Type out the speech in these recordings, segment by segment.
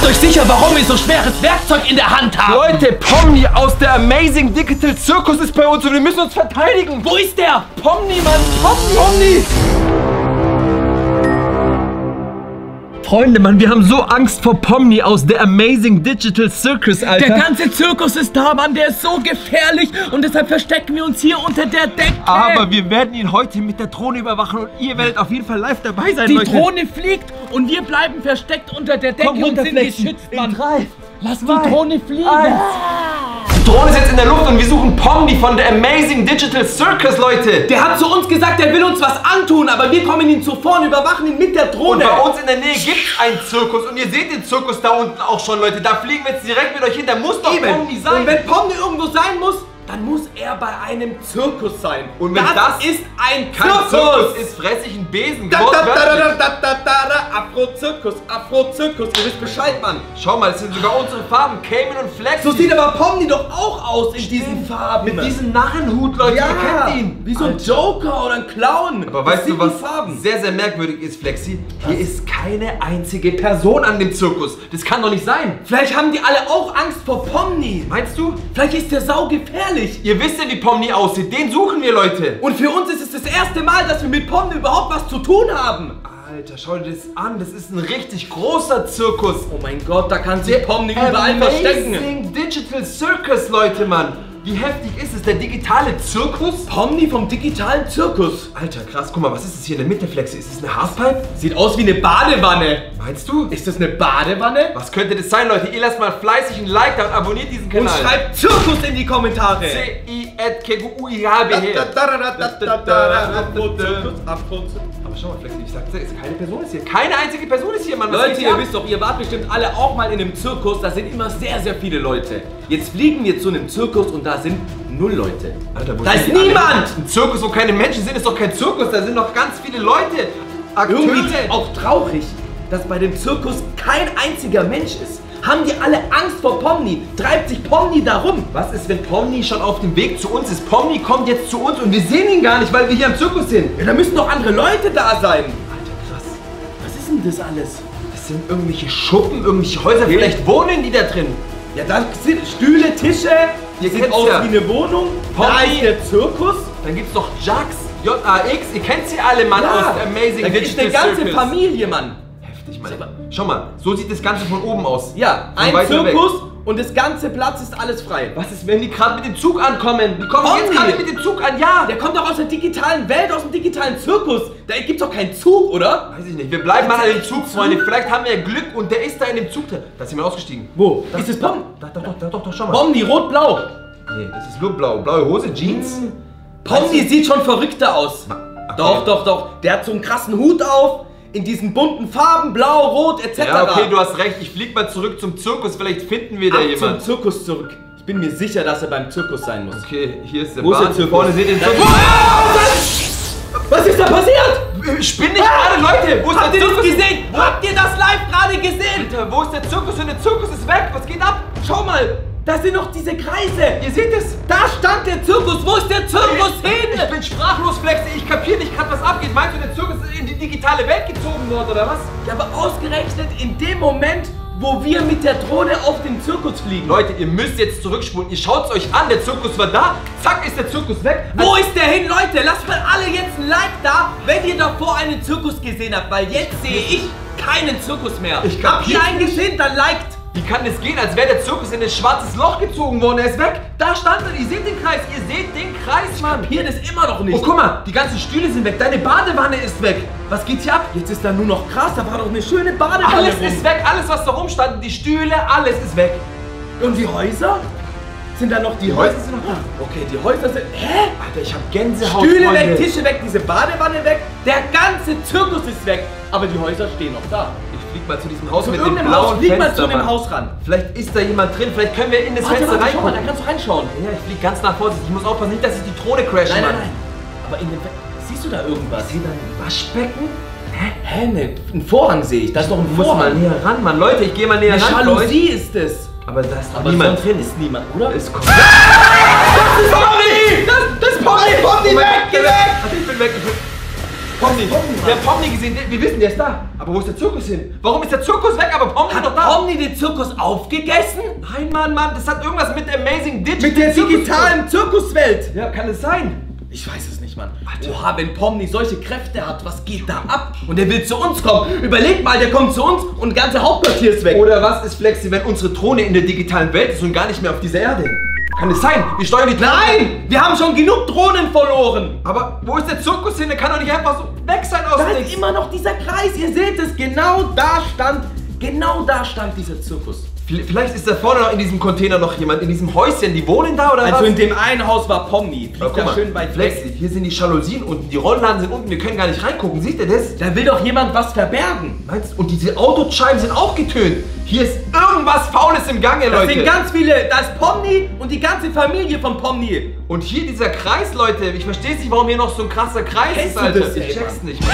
Macht euch sicher, warum ihr so schweres Werkzeug in der Hand habt. Leute, Pomni aus der Amazing Digital Circus ist bei uns und wir müssen uns verteidigen. Wo ist der? Pomni, Mann, Pomni. Freunde, Mann, wir haben so Angst vor Pomni aus der Amazing Digital Circus, Alter. Der ganze Zirkus ist da, Mann. Der ist so gefährlich und deshalb verstecken wir uns hier unter der Decke. Aber wir werden ihn heute mit der Drohne überwachen und ihr werdet auf jeden Fall live dabei sein, Leute. Die Drohne fliegt und wir bleiben versteckt unter der Decke und sind geschützt, Mann. Lass die Drohne fliegen. Die Drohne ist jetzt in der Luft und wir suchen Pomni von der Amazing Digital Circus, Leute. Der hat zu uns gesagt, er will uns was antun, aber wir kommen ihm zuvor und überwachen ihn mit der Drohne. Und bei uns in der Nähe gibt es einen Zirkus und ihr seht den Zirkus da unten auch schon, Leute. Da fliegen wir jetzt direkt mit euch hin. Da muss doch Pomni sein. Und wenn Pomni irgendwo sein muss, dann muss er bei einem Zirkus sein. Und wenn das ist ein Zirkus ist, fress ich einen Besen. Afro-Zirkus, Afro-Zirkus, ihr wisst Bescheid, Mann. Schau mal, das sind sogar unsere Farben, Cayman und Flexi. So sieht aber Pomni doch auch aus in diesen Farben. Mit diesem Narrenhut, Leute, ihr kennt ihn. Wie so ein Joker oder ein Clown. Aber weißt du, was sehr, sehr merkwürdig ist, Flexi? Hier ist keine einzige Person an dem Zirkus. Das kann doch nicht sein. Vielleicht haben die alle auch Angst vor Pomni. Meinst du? Vielleicht ist der saugefährlich. Ihr wisst ja, wie Pomni aussieht. Den suchen wir, Leute. Und für uns ist es das erste Mal, dass wir mit Pomni überhaupt was zu tun haben. Alter, schau dir das an. Das ist ein richtig großer Zirkus. Oh mein Gott, da kann sich Pomni überall verstecken. Amazing Digital Circus, Leute, Mann. Wie heftig ist es? Der digitale Zirkus? Pomni vom digitalen Zirkus. Alter, krass. Guck mal, was ist das hier in der Mitte, Flexi? Ist das eine Halfpipe? Sieht aus wie eine Badewanne. Meinst du? Ist das eine Badewanne? Was könnte das sein, Leute? Ihr lasst mal fleißig ein Like da und abonniert diesen Kanal. Und schreibt Zirkus in die Kommentare. C-I-T-K-U-I-H-B. Aber schau mal, Flexi, ich sagte, keine Person ist hier. Keine einzige Person ist hier, Mann. Leute, ihr wisst doch, ihr wart bestimmt alle auch mal in einem Zirkus. Da sind immer sehr, sehr viele Leute. Jetzt fliegen wir zu einem Zirkus und da sind 0 Leute. Alter, wo da ist niemand! Ein Zirkus, wo keine Menschen sind, ist doch kein Zirkus. Da sind noch ganz viele Leute. Irgendwie auch traurig, dass bei dem Zirkus kein einziger Mensch ist. Haben die alle Angst vor Pomni? Treibt sich Pomni da rum? Was ist, wenn Pomni schon auf dem Weg zu uns ist? Pomni kommt jetzt zu uns und wir sehen ihn gar nicht, weil wir hier am Zirkus sind. Ja, da müssen doch andere Leute da sein. Alter, krass. Was ist denn das alles? Das sind irgendwelche Schuppen, irgendwelche Häuser. Okay. Vielleicht wohnen die da drin. Ja, da sind Stühle, Tische. Hier sieht aus wie eine Wohnung. Da ist der Zirkus. Dann gibt's noch Jax, J-A-X. Ihr kennt sie alle, Mann, aus der Amazing Digital Circus. Da gibt's eine ganze Familie, Mann. Heftig, Mann. Schau mal, so sieht das Ganze von oben aus. Ja, ein Zirkus und das ganze Platz ist alles frei. Was ist, wenn die gerade mit dem Zug ankommen? Die kommen jetzt gerade mit dem Zug an, ja. Der kommt doch aus der digitalen Welt, aus dem digitalen Zirkus. Da gibt's doch keinen Zug, oder? Weiß ich nicht. Wir bleiben mal an dem Zug, Freunde. Vielleicht haben wir ja Glück und der ist da in dem Zug. Da ist jemand ausgestiegen. Wo? Ist es Pomni? Doch, schau mal. Pomni, rot-blau. Nee, das ist nur blau. Blaue Hose, Jeans. Pomni sieht schon verrückter aus. Okay. Doch. Der hat so einen krassen Hut auf. In diesen bunten Farben, blau, rot, etc. Ja, okay, du hast recht. Ich flieg mal zurück zum Zirkus. Vielleicht finden wir da jemanden. Zum Zirkus zurück. Ich bin mir sicher, dass er beim Zirkus sein muss. Okay, hier ist der Wo ist der Zirkus? Vorne seht ihr den Zirkus. Was ist da passiert? Spinn nicht gerade, Leute! Wo ist Habt ihr das gesehen? Habt ihr das live gerade gesehen? Alter, wo ist der Zirkus? Und der Zirkus ist weg! Was geht ab? Schau mal! Da sind noch diese Kreise! Ihr seht es! Da stand der Zirkus! Wo ist der Zirkus hin? Ich bin sprachlos, Flexi! Ich kapier nicht gerade, was abgeht! Meinst du, der Zirkus ist in die digitale Welt gezogen worden, oder was? Ja, aber ausgerechnet in dem Moment, wo wir mit der Drohne auf den Zirkus fliegen. Leute, ihr müsst jetzt zurückspulen. Ihr schaut es euch an, der Zirkus war da. Zack, ist der Zirkus weg. Wo ist der hin, Leute? Lasst mal alle jetzt ein Like da, wenn ihr davor einen Zirkus gesehen habt. Weil jetzt sehe ich keinen Zirkus mehr. Habt ihr einen gesehen, dann liked. Wie kann das gehen, als wäre der Zirkus in ein schwarzes Loch gezogen worden? Er ist weg. Da stand er. Ihr seht den Kreis. Ihr seht den Kreis, Mann. Hier ist immer noch nicht. Oh, guck mal. Die ganzen Stühle sind weg. Deine Badewanne ist weg. Was geht hier ab? Jetzt ist da nur noch krass. Da war doch eine schöne Badewanne. Alles ist weg. Alles, was da rumstand. Die Stühle, alles ist weg. Und die Häuser? Sind da noch die Häuser? Sind noch da. Okay, die Häuser sind... Hä? Alter, ich hab Gänsehaut, Stühle Freunde. weg, Tische weg, diese Badewanne weg. Der ganze Zirkus ist weg. Aber die Häuser stehen noch da. Flieg mal zu diesem Haus mit dem blauen Fenster. Flieg mal zu dem Haus ran. Vielleicht ist da jemand drin, vielleicht können wir in das Fenster reinkommen. Schau mal, da kannst du reinschauen. Ja, ich flieg ganz nah vorsichtig. Ich muss aufpassen, nicht, dass ich die Drohne crashe. Nein. Aber in dem siehst du da irgendwas? Ich sehe da ein Waschbecken. Hä? Ne, ein Vorhang sehe ich. Da ist doch ein Vorhang. Muss mal näher ran, Mann. Leute, ich gehe mal näher ran. Jalousie ist es. Aber da ist niemand drin. Ist niemand, oder? Es kommt. Das ist Pomni! Das ist Pomni! Pomni, weg! Geh weg! Ich bin weg. Pomni. Wir haben Pomni gesehen, wir wissen, der ist da. Aber wo ist der Zirkus hin? Warum ist der Zirkus weg, aber Pomni ist noch da? Hat Pomni den Zirkus aufgegessen? Nein, Mann, das hat irgendwas mit Amazing Digital. Mit der digitalen Zirkuswelt. Ja, kann es sein? Ich weiß es nicht, Mann. Oha, wenn Pomni solche Kräfte hat, was geht da ab? Und der will zu uns kommen. Überleg mal, der kommt zu uns und das ganze Hauptquartier ist weg. Oder was ist, Flexi, wenn unsere Drohne in der digitalen Welt ist und gar nicht mehr auf dieser Erde? Kann es sein? Wir steuern die Drohne. Nein! Wir haben schon genug Drohnen verloren. Aber wo ist der Zirkus hin? Der kann doch nicht einfach so weg sein aus Da nichts. ist immer noch dieser Kreis. Ihr seht es, genau da stand dieser Zirkus. Vielleicht ist da vorne noch in diesem Container noch jemand, in diesem Häuschen. Die wohnen da oder was? Also in dem einen Haus war Pomni. Guck mal, schön weit Flexi, weg. hier sind die Jalousien unten, die Rollladen sind unten, wir können gar nicht reingucken. Seht ihr das? Da will doch jemand was verbergen. Meinst du? Und diese Autoscheiben sind auch getönt. Hier ist irgendwas Faules im Gange, Da Leute. sind ganz viele, da ist Pomni und die ganze Familie von Pomni. Und hier dieser Kreis, Leute. Ich verstehe nicht, warum hier noch so ein krasser Kreis Kennst ist, du Alter. das, Ich ey, check's Mann? nicht.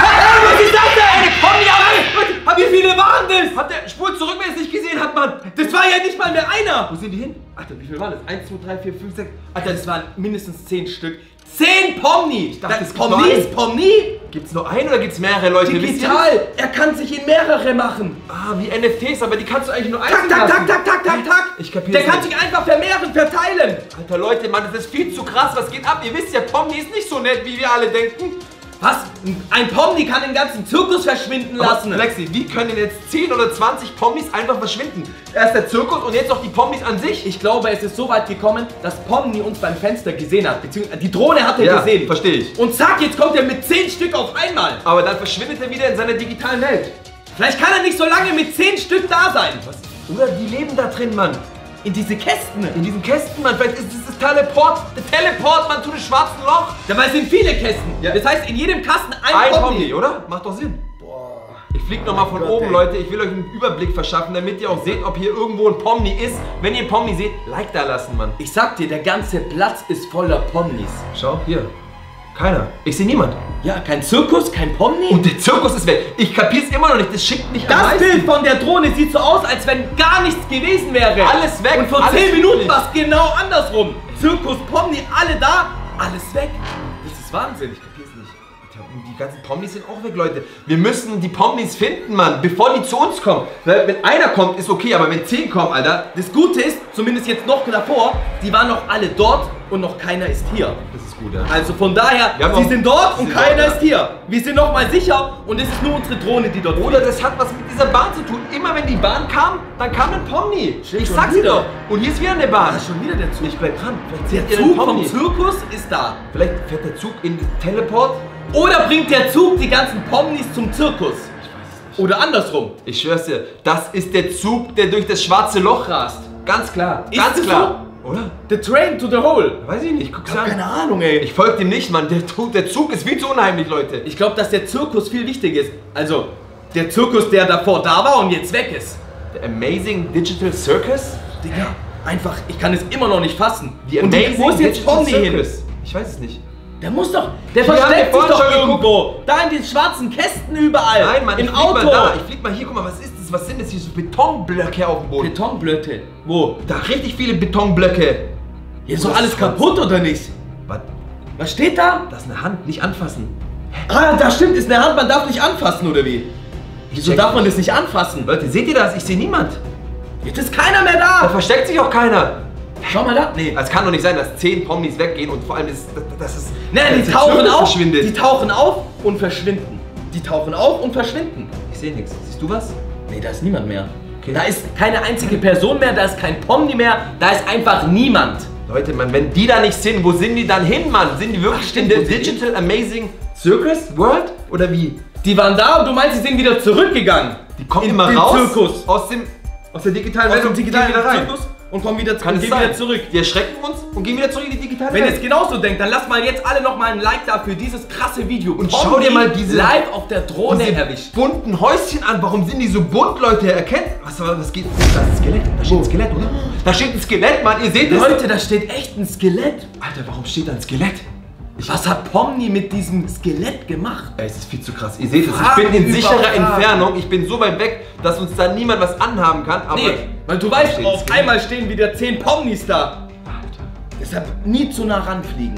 Was ist das denn? Pomni, Wie viele waren das? hat der Spur zurück, wenn er es nicht gesehen hat, Mann. Das war ja nicht mal mehr einer. Wo sind die hin? Alter, wie viel waren das? 1, 2, 3, 4, 5, 6. Alter, das waren mindestens 10 Stück. 10 Pomni! Ich dachte, es gibt Pomni nur ist Pomni? Gibt's nur einen oder gibt's mehrere Leute? Wisst ihr Digital! Er kann sich in mehrere machen. das? Ah, wie NFTs, aber die kannst du eigentlich nur Tak, einzeln tak, lassen. tak, tak, tak, tak, tak. Ich kapier's Der kann nicht. sich einfach vermehren, verteilen. Alter, Leute, Mann, das ist viel zu krass. Was geht ab? Ihr wisst ja, Pomni ist nicht so nett, wie wir alle denken. Was? Ein Pomni kann den ganzen Zirkus verschwinden lassen. Aber Flexi, wie können denn jetzt 10 oder 20 Pomnis einfach verschwinden? Erst der Zirkus und jetzt noch die Pomnis an sich. Ich glaube, es ist so weit gekommen, dass Pomni uns beim Fenster gesehen hat. Beziehungsweise die Drohne hat er Ja, gesehen. verstehe ich. Und zack, jetzt kommt er mit 10 Stück auf einmal. Aber dann verschwindet er wieder in seiner digitalen Welt. Vielleicht kann er nicht so lange mit 10 Stück da sein. Was? Oder die leben da drin, Mann. In diese Kästen. In diesen Kästen, Mann. Vielleicht ist es das Teleport. Der Teleport, Mann, zu dem schwarzen Loch. Dabei sind viele Kästen. Ja. Das heißt, in jedem Kasten ein Ein Pomni. Pomni, oder? Macht doch Sinn. Boah. Ich flieg nochmal von Gott, oben, ey. Leute. Ich will euch einen Überblick verschaffen, damit ihr auch seht, ob hier irgendwo ein Pomni ist. Wenn ihr einen Pomni seht, Like da lassen, Mann. Ich sag dir, der ganze Platz ist voller Pomnis. Schau, hier. Keiner. Ich sehe niemand. Ja, kein Zirkus, kein Pomni. Und der Zirkus ist weg. Ich kapier's immer noch nicht. Das schickt mich am das meisten. Bild von der Drohne sieht so aus, als wenn gar nichts gewesen wäre. Alles weg. Und vor alles 10 Minuten friedlich. war es genau andersrum. Zirkus, Pomni, alle da, alles weg. Das ist Wahnsinn. Ich kapier's nicht. Und die ganzen Pomnis sind auch weg, Leute. Wir müssen die Pomnis finden, Mann, bevor die zu uns kommen. Weil wenn einer kommt, ist okay, aber wenn 10 kommen, Alter. Das Gute ist, zumindest jetzt noch davor, die waren noch alle dort und noch keiner ist hier. Das ist gut, ja. Also von daher, Wir haben sie noch- sind dort sie und sind keiner dort, ist hier. Wir sind noch mal sicher und es ist nur unsere Drohne, die dort Oder fliegt. das hat was mit dieser Bahn zu tun. Immer wenn die Bahn kam, dann kam ein Pomni. Stimmt, Ich schon sag's dir wieder. doch. Und hier ist wieder eine Bahn. Ah, schon wieder der Zug. Ich bleib dran. Vielleicht Der seht ihr den Zug vom Pomni. Zirkus ist da. Vielleicht fährt der Zug in den Teleport. Oder bringt der Zug die ganzen Pomnis zum Zirkus? Oder andersrum. Ich schwör's dir, das ist der Zug, der durch das schwarze Loch rast. Ganz klar. Ist Ganz es klar. Oder? The train to the hole. Weiß ich nicht. Guck's an. Keine Ahnung, ey. Ich folge dem nicht, Mann. Der Zug ist viel zu unheimlich, Leute. Ich glaube, dass der Zirkus viel wichtiger ist. Also, der Zirkus, der davor da war und jetzt weg ist. The Amazing Digital Circus? Digga, einfach, ich kann es immer noch nicht fassen. The Und Amazing wo ist jetzt Digital Pomni hin? Circus? Ich weiß es nicht. Der muss doch, der Hier haben wir versteckt sich vorhin doch schon geguckt. irgendwo. Da in den schwarzen Kästen überall. Nein, Mann, im ich flieg Auto. mal da. Ich flieg mal hier. Guck mal, was ist das? Was sind das hier? So Betonblöcke auf dem Boden. Betonblöcke. Wo? Da richtig viele Betonblöcke. Hier ist doch Das alles ist kaputt, oder nicht? Was? Was steht da? Das ist eine Hand. Nicht anfassen. Ah, da stimmt, ist eine Hand, man darf nicht anfassen, oder wie? Wieso check darf man nicht. das nicht anfassen? Leute, seht ihr das? Ich sehe niemand. Jetzt ist keiner mehr Da da. versteckt sich auch keiner. Schau mal da. Nee. Es kann doch nicht sein, dass 10 Pomnis weggehen und vor allem das ist... Nee, dass die der tauchen Zirkus auf. verschwindet. Die tauchen auf und verschwinden. Die tauchen auf und verschwinden. Ich sehe nichts. Siehst du was? Nee, da ist niemand mehr. Okay. Da ist keine einzige Person mehr, da ist kein Pomni mehr, da ist einfach niemand. Leute, Mann, wenn die da nicht sind, wo sind die dann hin, Mann? Sind die wirklich Ach, stimmt, in wo der sind die? Digital Amazing Circus World? Oder wie? Die waren da und du meinst, sie sind wieder zurückgegangen. Die kommen In immer den raus Zirkus. aus der digitalen Aus Welt dem und gehen digitalen wieder rein. Zirkus und kommen wieder, Kann und es gehen sein? wieder zurück. Die erschrecken uns und gehen wieder zurück in die digitale Wenn ihr Welt. es genauso denkt, dann lasst mal jetzt alle noch mal ein Like da für dieses krasse Video. Und schau dir mal diese- live auf der Drohne Diese erwischt. bunten Häuschen an. Warum sind die so bunt, Leute? Erkennt? Was geht? Da ist ein Skelett. Da steht ein Skelett, oder? Da steht ein Skelett, Mann. Ihr seht es. Leute, da steht echt ein Skelett. Alter, warum steht da ein Skelett? Was hat Pomni mit diesem Skelett gemacht? Ey, es ist viel zu krass. Ihr seht es. Ich Fragen bin in über sicherer Fragen. Entfernung. Ich bin so weit weg, dass uns da niemand was anhaben kann. Aber Nee, weil du weißt, steht auf Skelett. einmal stehen wieder 10 Pomnis da. Alter. Deshalb nie zu nah ranfliegen.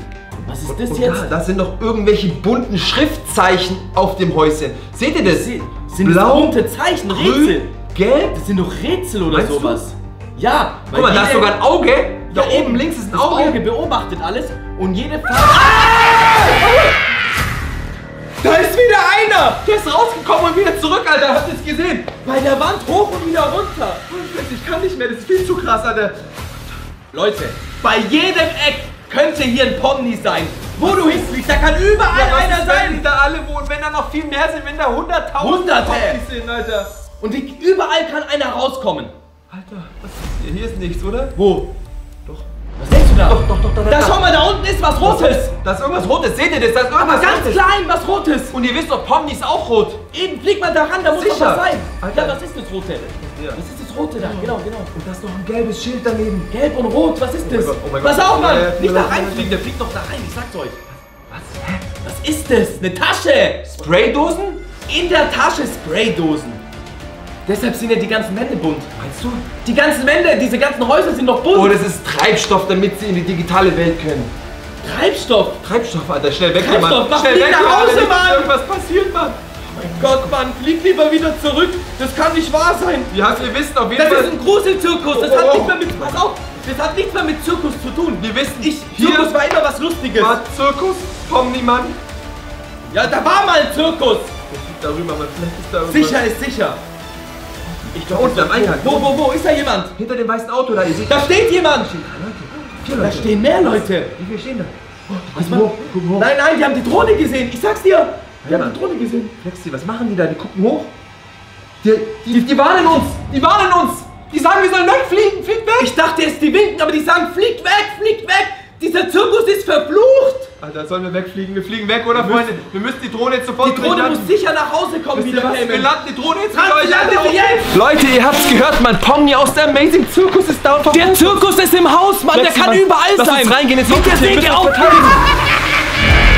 Was ist das jetzt? Das sind doch irgendwelche bunten Schriftzeichen auf dem Häuschen. Seht ihr das? Sind das bunte Zeichen, Rätsel? Gelb? Das sind doch Rätsel oder Meinst sowas. Ja. Guck mal, da ist sogar ein Auge. Da oben links ist ein Auge. Das Auge beobachtet alles und jede Farbe... Da ist wieder einer! Der ist rausgekommen und wieder zurück, Alter. Habt ihr es gesehen? Bei der Wand hoch und wieder runter. Ich kann nicht mehr, das ist viel zu krass, Alter. Leute, bei jedem Eck könnte hier ein Pomni sein. Wo du hinfliegst, da kann überall einer sein. Wenn die da alle wohnen, wenn da noch viel mehr sind, wenn da 100.000 Hunderte Pomnis sind, Alter. Und überall kann einer rauskommen. Alter, was ist hier? Hier ist nichts, oder? Wo? Doch. Was denkst du da? Doch, Da schau mal, da unten ist was Rotes. Da ist irgendwas Rotes, seht ihr das? Da ist irgendwas Aber ganz Rotes. klein, was Rotes. Und ihr wisst doch, Pomni ist auch rot. Eben, flieg mal da ran, da muss doch Sicher. was sein. Alter. Ja, was ist das Rote? Ja. Was ist das Rote da? Genau. Und da ist noch ein gelbes Schild daneben. Gelb und Rot, was ist das? Oh mein Gott. Pass auf, Mann! Ja, Nicht da ja, reinfliegen, der fliegt doch da rein, ich sag's euch. Was? Hä? Was ist das? Eine Tasche! Spraydosen? In der Tasche Spraydosen. Deshalb sind ja die ganzen Wände bunt. Meinst du? Die ganzen Wände, diese ganzen Häuser sind doch bunt. Oh, das ist Treibstoff, damit sie in die digitale Welt können. Treibstoff. Treibstoff, Alter, schnell weg, Treibstoff, Mann. mach Schnell dich weg, nach Mann, Hause, wenn Mann. irgendwas passiert, Mann. Mein Gott, Mann, flieg lieber wieder zurück. Das kann nicht wahr sein. Ja, wir wissen auf jeden Das Fall. ist ein Gruselzirkus. Das hat nichts mehr mit... Pass auf. Das hat nichts mehr mit Zirkus zu tun. Wir wissen, Zirkus war immer was Lustiges. war Zirkus, Pomni, Mann. Ja, da war mal ein Zirkus. Der fliegt darüber, Mann. Vielleicht ist da irgendwas. Sicher ist sicher. Ich glaube, unten am Eingang. Wo? Ist da jemand? Hinter dem weißen Auto da, ihr seht. Da steht jemand. 4 Da Leute. stehen mehr Leute. Wie viele stehen da? Guck hoch. Nein, die haben die Drohne gesehen. Ich sag's dir. Die haben die Drohne gesehen. Flexi, was machen die da? Die gucken hoch. Die warnen uns. Die warnen uns. Die sagen, wir sollen wegfliegen. Fliegt weg. Ich dachte jetzt, die winken, aber die sagen, fliegt weg. Dieser Zirkus ist verflucht. Alter, sollen wir wegfliegen? Wir fliegen weg, oder Freunde? Wir müssen die Drohne jetzt sofort Die Drohne muss sicher nach Hause kommen wieder. wieder. Wir landen die Drohne jetzt mit Franz, euch. lande sie jetzt. Leute, ihr habt's gehört, man. Pomni aus der Amazing Zirkus ist da. Der Zirkus ist im Haus, Mann. Der kann überall Lass sein. uns reingehen. Jetzt Mit der wir müssen Säge uns auf. verteidigen.